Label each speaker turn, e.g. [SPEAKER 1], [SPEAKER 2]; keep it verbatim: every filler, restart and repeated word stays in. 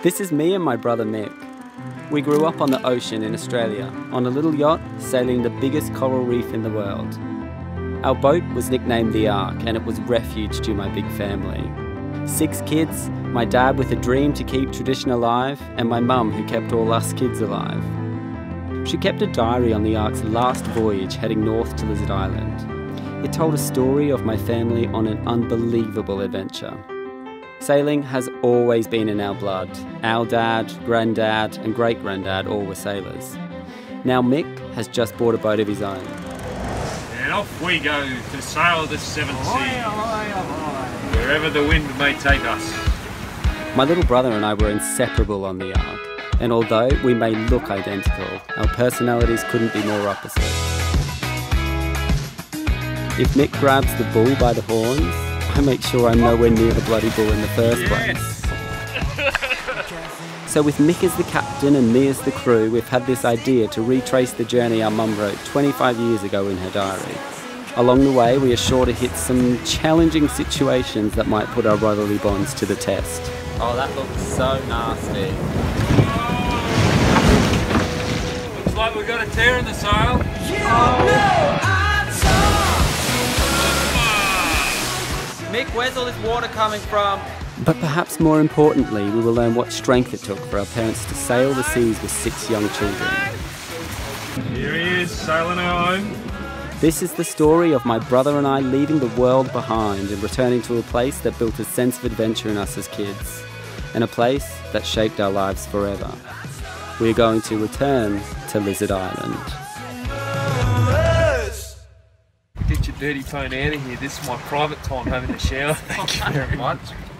[SPEAKER 1] This is me and my brother Mick. We grew up on the ocean in Australia, on a little yacht sailing the biggest coral reef in the world. Our boat was nicknamed the Ark, and it was refuge to my big family. Six kids, my dad with a dream to keep tradition alive, and my mum who kept all us kids alive. She kept a diary on the Ark's last voyage heading north to Lizard Island. It told a story of my family on an unbelievable adventure. Sailing has always been in our blood. Our dad, granddad and great-granddad all were sailors. Now Mick has just bought a boat of his own.
[SPEAKER 2] And off we go to sail the seven seas, wherever the wind may take us.
[SPEAKER 1] My little brother and I were inseparable on the Ark, and although we may look identical, our personalities couldn't be more opposite. If Mick grabs the bull by the horns, I make sure I'm nowhere near the bloody bull in the first
[SPEAKER 2] Yes.
[SPEAKER 1] place. So with Mick as the captain and me as the crew, we've had this idea to retrace the journey our mum wrote twenty-five years ago in her diary. Along the way, we are sure to hit some challenging situations that might put our brotherly bonds to the test. Oh, that looks so nasty.
[SPEAKER 2] Looks like we've got a tear in the sail.
[SPEAKER 1] Oh. Mick, where's all this water coming from? But perhaps more importantly, we will learn what strength it took for our parents to sail the seas with six young children.
[SPEAKER 2] Here he is, sailing our home.
[SPEAKER 1] This is the story of my brother and I leaving the world behind and returning to a place that built a sense of adventure in us as kids, and a place that shaped our lives forever. We are going to return to Lizard Island.
[SPEAKER 2] Get your dirty phone out of here. This is my private time having a shower. Thank you very much.